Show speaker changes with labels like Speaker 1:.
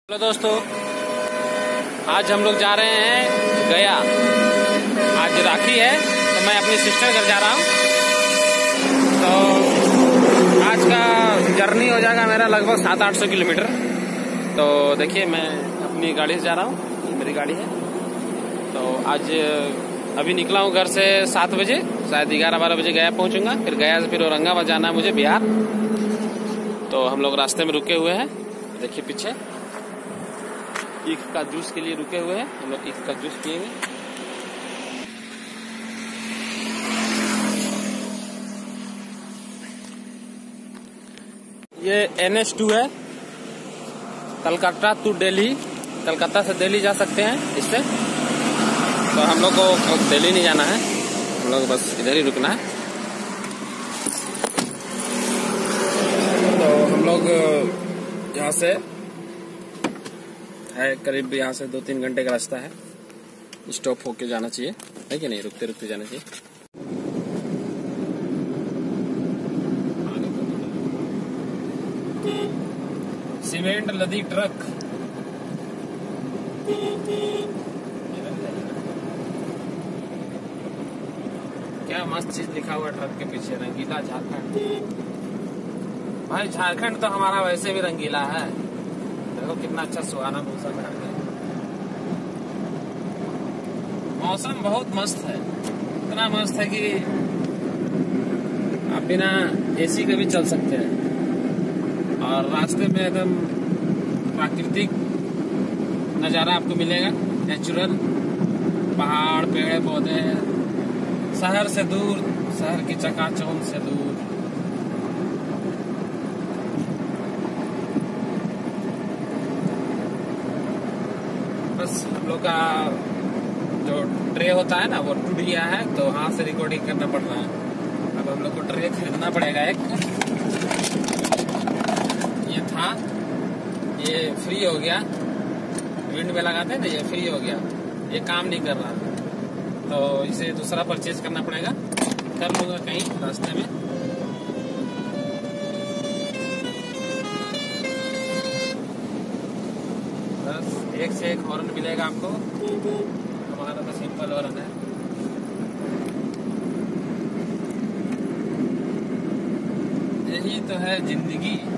Speaker 1: Hello दोस्तों, आज हम लोग जा रहे हैं गया। आज राखी है तो मैं अपनी सिस्टर घर जा रहा हूँ। तो आज का जर्नी हो जाएगा मेरा लगभग 700-800 किलोमीटर। तो देखिए, मैं अपनी गाड़ी से जा रहा हूँ, ये मेरी गाड़ी है। तो आज अभी निकला हूँ घर से 7 बजे, शायद 11-12 बजे गया पहुँचूंगा। फिर गया से फिर औरंगाबाद जाना है मुझे, बिहार। तो हम लोग रास्ते में रुके हुए हैं, देखिए पीछे ईख का जूस के लिए रुके हुए हैं। हम लोग ईख का जूस पिएंगे। ये NH2 है, कलकत्ता टू दिल्ली। कलकत्ता से दिल्ली जा सकते हैं इससे। तो हम लोग को दिल्ली नहीं जाना है, हम लोग बस इधर ही रुकना है। तो हम लोग यहाँ से है करीब, यहाँ से 2-3 घंटे का रास्ता है। स्टॉप होके जाना चाहिए, है कि नहीं? रुकते रुकते जाना चाहिए। सीमेंट लदी ट्रक, क्या मस्त चीज लिखा हुआ ट्रक के पीछे, रंगीला झारखंड। भाई झारखंड तो हमारा वैसे भी रंगीला है। देखो कितना अच्छा सुहाना मौसम है। मौसम बहुत मस्त है, इतना मस्त है कि आप बिना AC के भी चल सकते हैं। और रास्ते में एकदम प्राकृतिक नज़ारा आपको मिलेगा, नेचुरल पहाड़, पेड़ पौधे, शहर से दूर, शहर की चकाचौंध से दूर। बस हम लोग का जो ट्रे होता है ना, वो टूट गया है, तो हाथ से रिकॉर्डिंग करना पड़ रहा है। अब हम लोग को ट्रे खरीदना पड़ेगा एक। ये था, ये फ्री हो गया, विंड में लगाते हैं ना, ये फ्री हो गया, ये काम नहीं कर रहा, तो इसे दूसरा परचेज करना पड़ेगा। कर लूंगा कहीं रास्ते में। बस एक से एक हॉर्न मिलेगा आपको। हमारा तो सिंपल हॉर्न है। यही तो है जिंदगी।